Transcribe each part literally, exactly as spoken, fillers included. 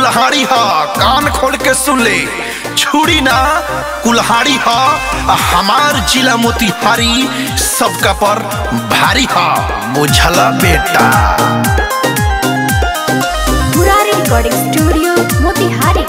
कुल्हाड़ी हा, कान खोल के सुन ले। छुरी ना कुल्हाड़ी हा, हमार जिला मोतिहारी सबका पर भारी हा, बुझला बेटा। Murari recording studio Motihari.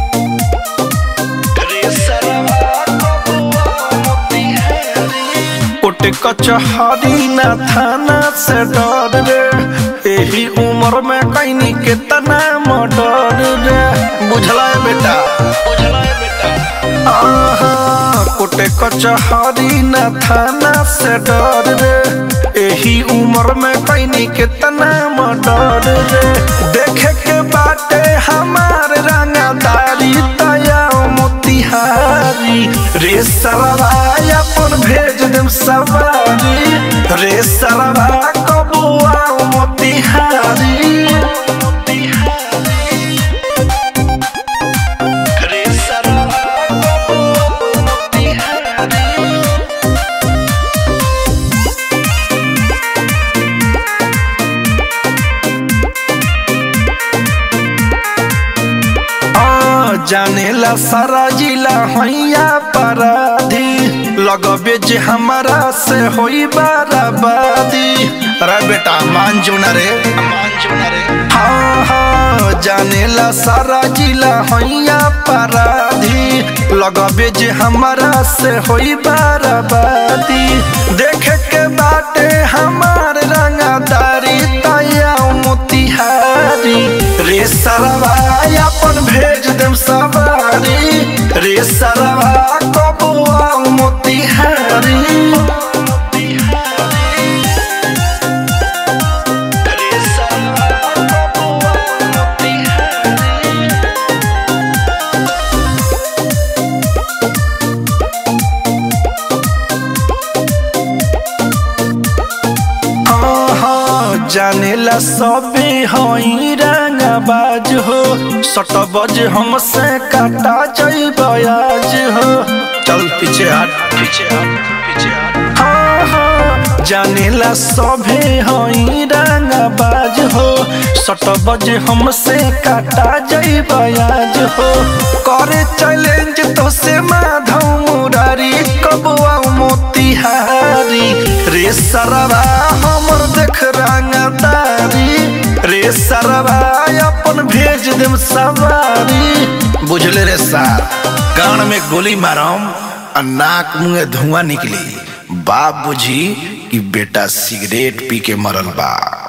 कोटे कचहरी ना थाना से डर रे, यही उम्र में कहीं के तना मर्डर रे, बुझला है बेटा, बुझला है बेटा। आहा कोटे कचहरी ना थाना से डर रे, यही उम्र में कहीं के तना मर्डर रे। देखे के बाटे हमार रंगदारी तया मोतिहारी रे, सरवा अपन भेज देम सवारी रे, सरवा कबुआ मोतिहारी रे, सरवा कबुआ मोतिहारी। जानेला सारा जिला हैया पराधी, लगबे जे हमारा से होई बराबादी। अरे बेटा मान जो ना रे, मान जो ना रे। हाँ हाँ जानेला सारा जिला हैया पराधी, लगबे जे हमारा से होई बराबादी। देखे के बाटे हमार रंगदारी तया मोतिहारी रे, सरवा अपन भेज देम सवारी रे, सरवा कबुआ मोतिहारी रे, सरवा कबुआ मोतिहारी। जानेला सबे हई रंगबाज हो, सट बजे हमसे काटा जइबयाज हो। चल पीछे हट, पीछे हट, पीछे हट। हाँ हाँ जानेला सबे हई रंगबाज हो, सट बजे हमसे काटा जइबयाज हो। करे चैलेंज तो से माधव मुरारी कबुआ मोतिहारी रे, सरवा हमर देख रंगदारी रे, सरवा अपन भेज देम सवारी। बुझले रे सार, कान में गोली मारम और नाक मुँह धुआं निकली, बाप बुझी कि बेटा सिगरेट पी के मरल बा।